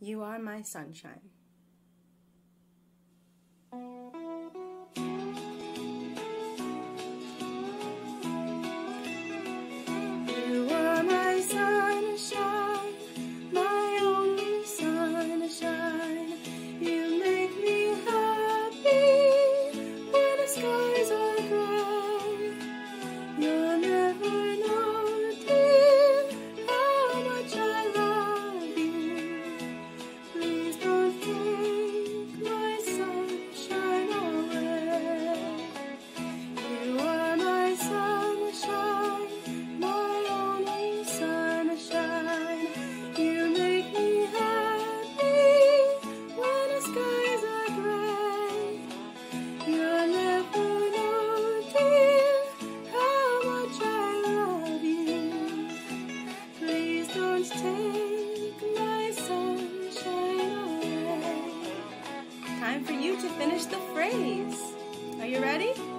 You are my sunshine. You are my sunshine, my only sunshine. You make me happy when the skies are gray. You'll never know, dear, how much I love you. Please don't take my sunshine away. You are my sunshine, my only sunshine. You make me happy when the skies are gray. You'll never know, dear, how much I love you. Please don't take my sunshine away. Time for you to finish the phrase. Are you ready?